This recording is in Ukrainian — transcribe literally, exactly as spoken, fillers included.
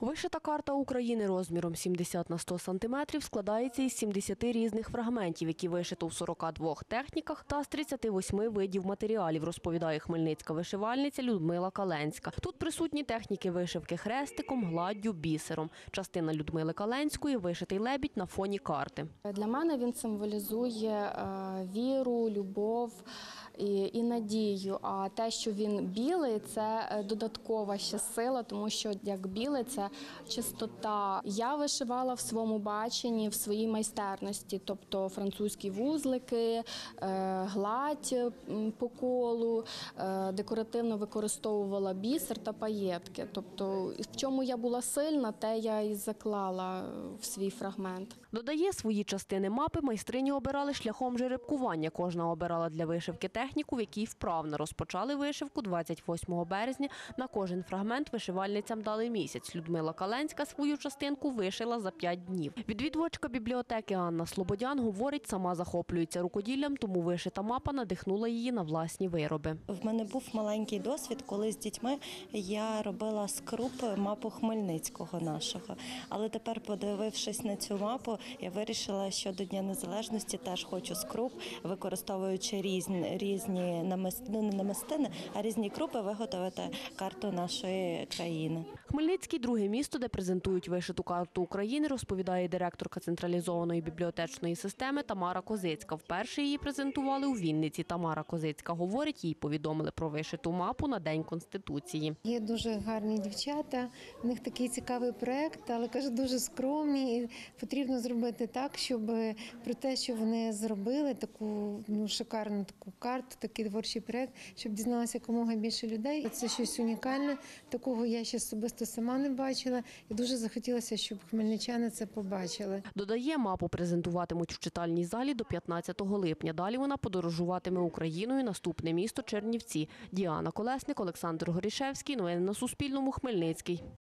Вишита карта України розміром сімдесят на сто сантиметрів складається із сімдесяти різних фрагментів, які вишито в сорока двох техніках та з тридцяти восьми видів матеріалів, розповідає хмельницька вишивальниця Людмила Каленська. Тут присутні техніки вишивки хрестиком, гладдю, бісером. Частина Людмили Каленської – вишитий лебідь на фоні карти. Для мене він символізує віру, любов і надію. А те, що він білий – це додаткова ще сила, тому що як білий – це чистота. Я вишивала в своєму баченні, в своїй майстерності, тобто французькі вузлики, гладь по колу, декоративно використовувала бісер та паєтки. Тобто в чому я була сильна, те я і заклала в свій фрагмент. Додає, свої частини мапи майстрині обирали шляхом жеребкування. Кожна обирала для вишивки техніку, в якій вправно. Розпочали вишивку двадцять восьмого березня. На кожен фрагмент вишивальницям дали місяць. Людмила Каленська свою частинку вишила за п'ять днів. Відвідувачка бібліотеки Анна Слободян говорить, сама захоплюється рукоділлям, тому вишита мапа надихнула її на власні вироби. В мене був маленький досвід, коли з дітьми я робила з круп мапу Хмельницького нашого. Але тепер, подивившись на цю мапу, я вирішила, що до Дня Незалежності теж хочу з круп, використовуючи різні, різні намистини, не намистини, а різні крупи, виготовити карту нашої країни. Хмельницький – друге місто, де презентують вишиту карту України, розповідає директорка централізованої бібліотечної системи Тамара Козицька. Вперше її презентували у Вінниці. Тамара Козицька говорить, їй повідомили про вишиту мапу на День Конституції. Є дуже гарні дівчата, в них такий цікавий проєкт, але, каже, дуже скромні. І потрібно зробити так, щоб про те, що вони зробили, таку ну, шикарну таку карту, такий творчий проєкт, щоб дізналося якомога більше людей. Це щось унікальне, такого я ще особисто сама не бачила. І дуже захотілося, щоб хмельничани це побачили. Додає, мапу презентуватимуть в читальній залі до п'ятнадцятого липня. Далі вона подорожуватиме Україною. Наступне місто – Чернівці. Діана Колесник, Олександр Горішевський. Новини на Суспільному. Хмельницький.